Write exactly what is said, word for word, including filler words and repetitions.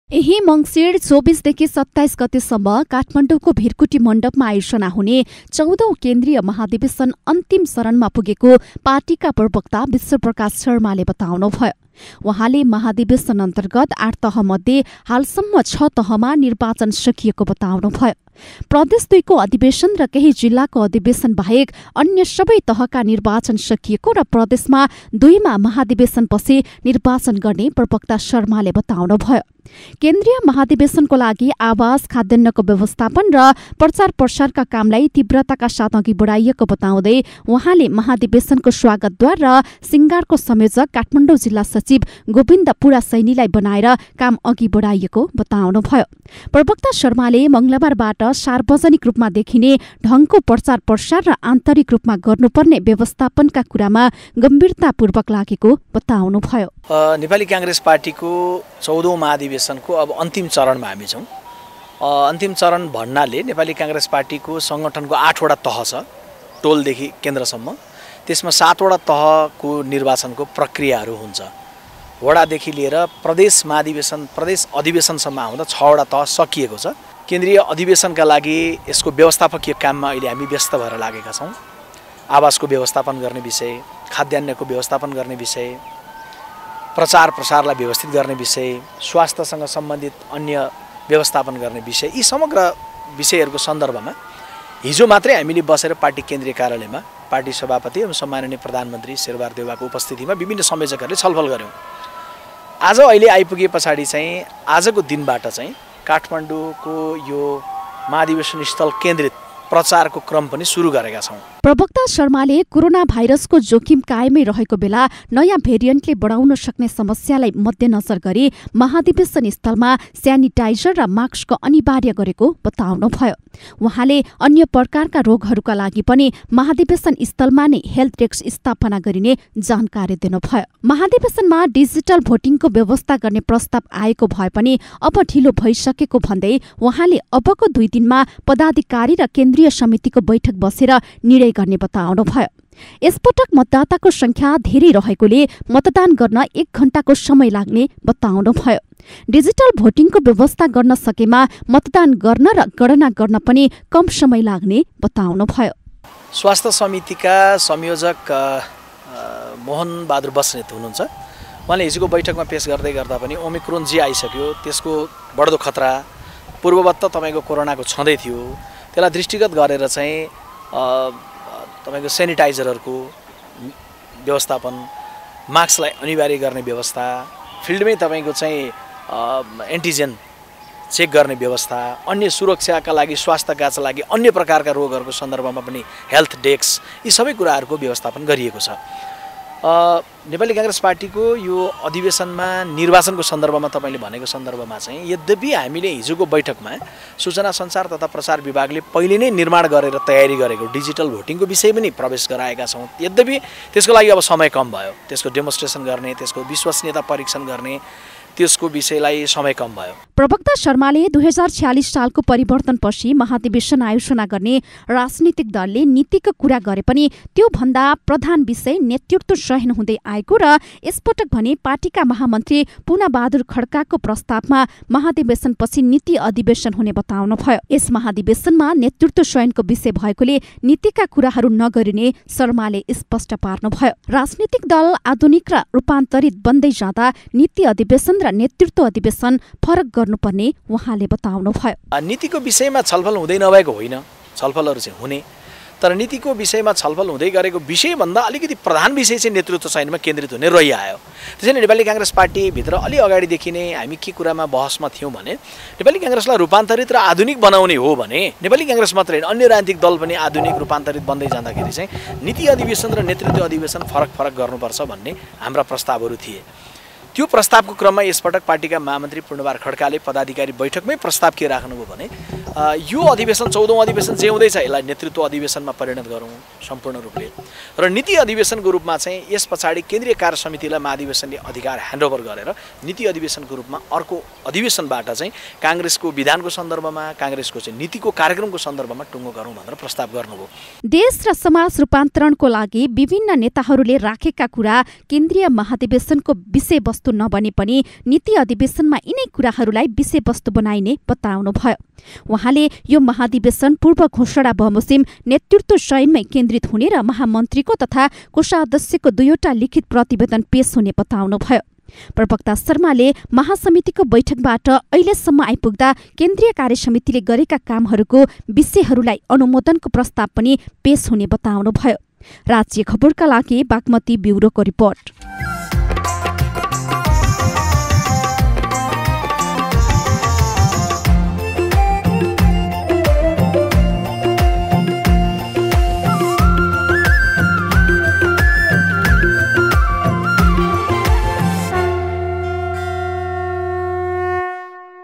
यही मङ्सिर चौबीसदेखि सत्ताइस गतेसम्म काठमाडौँको भिरकुटी मण्डपमा आयोजना हुने चौधौं केन्द्रीय महाधिवेशन अन्तिम चरणमा पुगेको पार्टीका प्रवक्ता विश्वप्रकाश शर्माले बताउनुभयो। उहाँले महाधिवेशन अन्तर्गत आठ तहमध्ये हालसम्म छ तहमा निर्वाचन सकिएको बताउनुभयो। प्रदेश दुईको अधिवेशन र केही जिल्लाको अधिवेशन बाहेक अन्य सबै तहका निर्वाचन सकिएको र प्रदेशमा दुईमा महाधिवेशनपछि निर्वाचन गर्ने प्रवक्ता शर्माले बताउनुभयो। केन्द्रीय महाधिवेशनको लागि आवास, खाद्यान्नको व्यवस्थापन र प्रचार प्रसारका कामलाई तीव्रताका साथ अघि बढाइएको बताउँदै उहाँले महाधिवेशनको स्वागतद्वार र सिंगारको संयोजक काठमाडौँ जिल्ला सचिव गोविन्द पुरा सैनीलाई बनाएर काम अघि बढाइएको बताउनुभयो। प्रवक्ता शर्माले मंगलबारबाट सार्वजनिक रूपमा देखिने ढंगको प्रचार प्रसार र आन्तरिक रूपमा गर्नुपर्ने व्यवस्थापनका कुरामा गम्भीरतापूर्वक लागेको बताउनुभयो। नेपाली कांग्रेस पार्टीको चौधौं महाधिवेशनको अब अन्तिम चरणमा हामी छौं। अन्तिम चरण भन्नाले नेपाली कांग्रेस पार्टीको संगठनको आठवटा तह छ, टोलदेखि केन्द्रसम्म। त्यसमा सातवटा तहको निर्वाचनको प्रक्रियाहरू हुन्छ। वडादेखि लिएर प्रदेश महाधिवेशन, प्रदेश अधिवेशनसम्म आउँदा छवटा तह सकिएको छ। केन्द्रीय अधिवेशनका लागि यसको व्यवस्थापकीय काममा अहिले हामी व्यस्त भएर लागेका छौं। आवासको व्यवस्थापन गर्ने विषय, खाद्यान्नको व्यवस्थापन गर्ने विषय, प्रचार प्रसारलाई व्यवस्थित गर्ने विषय, स्वास्थ्यसँग सम्बन्धित अन्य व्यवस्थापन गर्ने विषय, यी समग्र विषयहरूको सन्दर्भमा हिजो मात्रै हामीले बसेर पार्टी केन्द्रीय कार्यालयमा पार्टी सभापति एवं सम्माननीय प्रधानमन्त्री शेरबहादुर देउवाको उपस्थितिमा विभिन्न संयोजकहरूले छलफल गर्यौं। आज अहिले आइपुगे पछाडि चाहिँ आजको दिनबाट चाहिँ काठमाडौँको यो महाधिवेशन स्थल केन्द्रित प्रचारको क्रम पनि सुरु गरेका छौं। प्रवक्ता शर्माले कोरोना भाइरसको जोखिम कायमै रहेको बेला नयाँ भेरिएन्टले बढाउन सक्ने समस्यालाई मध्यनजर गरी महाधिवेशन स्थलमा स्यानिटाइजर र मास्कको अनिवार्य गरेको बताउनुभयो। उहाँले अन्य प्रकारका रोगहरूका लागि पनि महाधिवेशन स्थलमा नै हेल्थ डेस्क स्थापना गरिने जानकारी दिनुभयो। महाधिवेशनमा डिजिटल भोटिङको व्यवस्था गर्ने प्रस्ताव आएको भए पनि अब ढिलो भइसकेको भन्दै उहाँले अबको दुई दिनमा पदाधिकारी र केन्द्रीय समितिको बैठक बसेर निर्णय गर्ने बताउनुभयो। यसपटक मतदाताको संख्या धेरै रहेकोले मतदान गर्न एक घण्टाको समय लाग्ने बताउनुभयो। डिजिटल भोटिङको व्यवस्था गर्न सकेमा मतदान गर्न र गणना गर्न पनि कम समय लाग्ने बताउनुभयो। स्वास्थ्य समितिका संयोजक मोहन बहादुर बस्नेत हुनुहुन्छ। उहाँले हिजोको बैठकमा पेश गर्दै गर्दा पनि ओमिक्रोन जी आइसक्यो, त्यसको बढ्दो खतरा पूर्ववत तपाईको कोरोनाको छँदै थियो, त्यसलाई दृष्टिगत गरेर चाहिँ तपाईको सेनिटाइजरहरूको व्यवस्थापन, मास्कलाई अनिवार्य गर्ने व्यवस्था, फिल्डमै तपाईको चाहिँ एन्टिजेन चेक गर्ने व्यवस्था, अन्य सुरक्षाका लागि, स्वास्थ्यका लागि अन्य प्रकारका रोगहरूको सन्दर्भमा पनि हेल्थ डेस्क, यी सबै कुराहरूको व्यवस्थापन गरिएको छ। नेपाली कांग्रेस पार्टीको यो अधिवेशनमा निर्वाचनको सन्दर्भमा तपाईले भनेको सन्दर्भमा चाहिँ यद्यपि हामीले हिजोको बैठकमा सूचना सञ्चार तथा प्रसार विभागले पहिले नै निर्माण गरेर तयारी गरेको डिजिटल भोटिङको विषय पनि प्रवेश गराएका छौं। यद्यपि त्यसको लागि अब समय कम भयो। त्यसको डेमोन्स्ट्रेसन गर्ने, त्यसको विश्वसनीयता परीक्षण गर्ने, त्यसको विषयलाई समय कम भयो। प्रवक्ता शर्माले दुई हजार छ्यालिस सालको परिवर्तनपछि महाधिवेशन आयोजना गर्ने राजनीतिक दलले नीतिको कुरा गरे पनि त्यो भन्दा प्रधान विषय नेतृत्व चयन हुँदै आएको र यसपटक भने पार्टीका महामन्त्री पुना बहादुर खड्काको प्रस्तावमा महाधिवेशनपछि नीति अधिवेशन हुने बताउनुभयो। यस महाधिवेशनमा नेतृत्व चयनको विषय भएकोले नीतिका कुराहरू नगरिने शर्माले स्पष्ट पार्नुभयो। राजनीतिक दल आधुनिक र रूपान्तरित बन्दै जाँदा नीति अधिवेशन र नेतृत्व अधिवेशन फरक गर्नुपर्ने उहाँले बताउनुभयो। नीतिको विषयमा छलफल हुँदै नभएको होइन, छलफलहरू चाहिँ हुने, तर नीतिको विषयमा छलफल हुँदै गरेको विषयभन्दा अलिकति प्रधान विषय चाहिँ नेतृत्व चयनमा केन्द्रित हुने रहिआयो। त्यसैले नेपाली कांग्रेस पार्टीभित्र अलि अगाडिदेखि नै हामी के कुरामा बहसमा थियौँ भने नेपाली कांग्रेसलाई रूपान्तरित र आधुनिक बनाउने हो भने नेपाली कांग्रेस मात्रै होइन, अन्य राजनीतिक दल पनि आधुनिक रूपान्तरित बन्दै जाँदाखेरि चाहिँ नीति अधिवेशन र नेतृत्व अधिवेशन फरक फरक गर्नुपर्छ भन्ने हाम्रा प्रस्तावहरू थिए। त्यो प्रस्तावको क्रममा यसपटक पार्टीका महामन्त्री पूर्णबहादुर खड्काले पदाधिकारी बैठकमै प्रस्ताव के राख्नुभयो भने यो अधिवेशन चौधौं अधिवेशन जे हुँदैछ यसलाई नेतृत्व अधिवेशनमा परिणत गरौँ सम्पूर्ण रूपले, र नीति अधिवेशनको रूपमा चाहिँ यस पछाडि केन्द्रीय कार्य समितिलाई महाधिवेशनले अधिकार ह्यान्डओभर गरेर नीति अधिवेशनको रूपमा अर्को अधिवेशनबाट चाहिँ कांग्रेसको विधानको सन्दर्भमा, कांग्रेसको चाहिँ नीतिको कार्यक्रमको सन्दर्भमा टुङ्गो गरौँ भनेर प्रस्ताव गर्नुभयो। देश र समाज रूपान्तरणको लागि विभिन्न नेताहरूले राखेका कुरा केन्द्रीय महाधिवेशनको विषयवस्तु विषयवस्तु नबने पनि नीति अधिवेशनमा यिनै कुराहरूलाई विषयवस्तु बनाइने बताउनुभयो। उहाँले यो महाधिवेशन पूर्व घोषणा बमोजिम नेतृत्व चयनमै केन्द्रित हुने र महामन्त्रीको तथा कोषाध्यक्षको दुईवटा लिखित प्रतिवेदन पेश हुने बताउनुभयो। प्रवक्ता शर्माले महासमितिको बैठकबाट अहिलेसम्म आइपुग्दा केन्द्रीय कार्यसमितिले गरेका कामहरूको विषयहरूलाई अनुमोदनको प्रस्ताव पनि पेश हुने बताउनुभयो। राज्य खबरका लागि बागमती ब्युरोको रिपोर्ट।